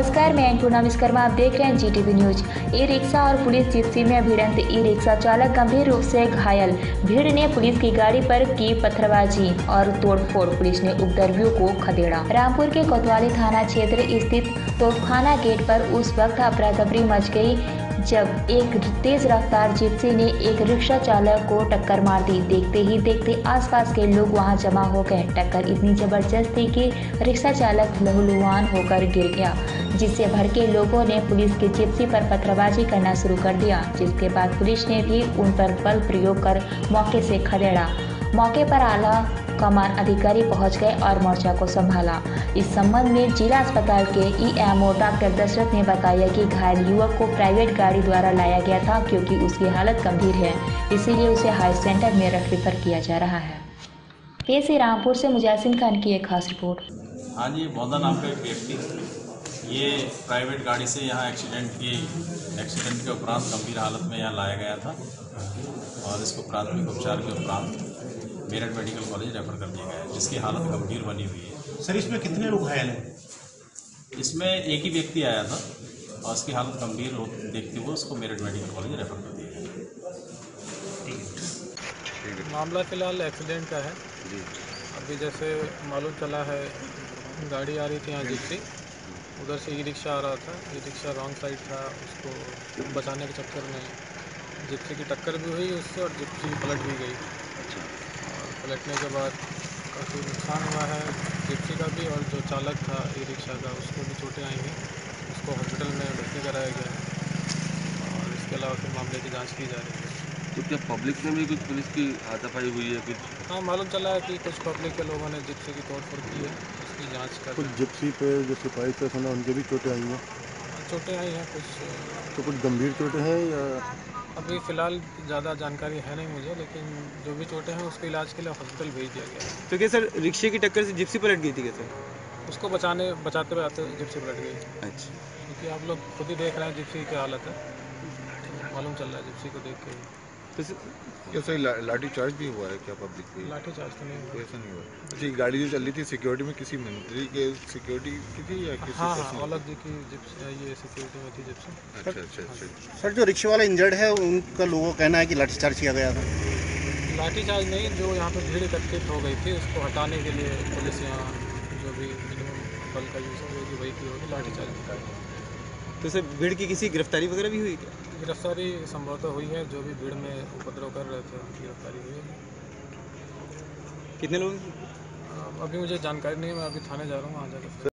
नमस्कार, मैं पूनम विश्वकर्मा। आप देख रहे हैं जीटीवी न्यूज। ई रिक्शा और पुलिस जिप्सी में भिड़ंत, ई रिक्शा चालक गंभीर रूप से घायल। भीड़ ने पुलिस की गाड़ी पर की पत्थरबाजी और तोड़फोड़, पुलिस ने उपद्रवियों को खदेड़ा। रामपुर के कोतवाली थाना क्षेत्र स्थित तोपखाना गेट पर उस वक्त अफरा तफरी मच गई जब एक तेज रफ्तार जिप्सी ने एक रिक्शा चालक को टक्कर मार दी। देखते ही देखते आसपास के लोग वहां जमा हो गए। टक्कर इतनी जबरदस्त थी कि रिक्शा चालक लहूलुहान होकर गिर गया, जिससे भड़के लोगों ने पुलिस की जिप्सी पर पत्थरबाजी करना शुरू कर दिया, जिसके बाद पुलिस ने भी उन पर बल प्रयोग कर मौके से खदेड़ा। मौके पर आला कमान अधिकारी पहुंच गए और मोर्चा को संभाला। इस संबंध में जिला अस्पताल के ईएमओ डॉक्टर दशरथ ने बताया कि घायल युवक को प्राइवेट गाड़ी द्वारा लाया गया था, क्योंकि उसकी हालत गंभीर है, इसीलिए उसे हाई सेंटर में रेफर किया जा रहा है। केसी रामपुर से मुजासिम खान की एक खास रिपोर्ट। हाँ जी, बौद्धा नाम का एक व्यक्ति, ये प्राइवेट गाड़ी से यहाँ एक्सीडेंट के उपरांत गंभीर हालत में यहाँ लाया गया था और इसको प्राथमिक उपचार के उपरांत मेरठ मेडिकल कॉलेज रेफर कर दिया गया है, जिसकी हालत गंभीर बनी हुई है। सर, इसमें कितने लोग घायल हैं? इसमें एक ही व्यक्ति आया था और उसकी हालत गंभीर देखते हुए उसको मेरठ मेडिकल कॉलेज रेफर कर दिया गया। मामला फिलहाल एक्सीडेंट का है जी। अभी जैसे मालूम चला है, गाड़ी आ रही थी यहाँ जिप्सी, उधर से ई रिक्शा आ रहा था। ई रिक्शा रॉन्ग साइड था, उसको बचाने के चक्कर में जिप्सी की टक्कर भी हुई उससे और जिप्सी पलट भी गई। और पलटने के बाद काफ़ी नुकसान हुआ है जिप्सी का भी, और जो चालक था ई रिक्शा का उसको भी चोटें आई हैं। उसको हॉस्पिटल में भर्ती कराया गया है और इसके अलावा फिर मामले की जाँच की जा रही है। तो क्या पब्लिक में भी कुछ पुलिस की हाथापाई हुई है कुछ? हाँ, मालूम चला है कि कुछ पब्लिक के लोगों ने जिप्सी की तोड़फोड़ की है, उसकी जांच कर। कुछ जिप्सी पे जो सिपाही पे सुना उनके भी चोटें आई हैं। चोटें आई हैं कुछ। तो कुछ गंभीर चोटें हैं या? अभी फ़िलहाल ज़्यादा जानकारी है नहीं मुझे, लेकिन जो भी चोटें हैं उसके इलाज के लिए हॉस्पिटल भेज दिया गया है। तो क्या सर रिक्शे की टक्कर से जिप्सी पलट गई थी क्या सर? उसको बचाते बचाते जिप्सी पलट गई। अच्छा, क्योंकि आप लोग खुद ही देख रहे हैं जिप्सी की हालत है, तो मालूम चल रहा है जिप्सी को देख के ही। तो क्या सही लाठी चार्ज भी हुआ है क्या पब्लिक पे? लाठी चार्ज तो नहीं हुआ। ऐसा नहीं हुआ। अच्छा, ये गाड़ी जो चल रही थी सिक्योरिटी में किसी मंत्री के सिक्योरिटी की थी या किसी? हाँ, औलख जी की जिप्सी, ये सिक्योरिटी में थी जिप्सी। अच्छा। सर, जो रिक्शे वाला इंजर्ड है उनका लोगों का कहना है कि लाठीचार्ज किया गया था। लाठीचार्ज नहीं, जो यहाँ पर भीड़ एकत्रित हो गई थी उसको हटाने के लिए पुलिस यहाँ जो भी मिनिमम बल का यूज़ करेगी वही की होगी, लाठीचार्ज का। तो सर भीड़ की किसी गिरफ्तारी वगैरह भी हुई क्या? गिरफ्तारी संभवतः हुई है, जो भी भीड़ में उपद्रव कर रहे थे उनकी गिरफ्तारी हुई है। कितने लोग? अभी मुझे जानकारी नहीं है, मैं अभी थाने जा रहा हूँ, वहाँ जाकर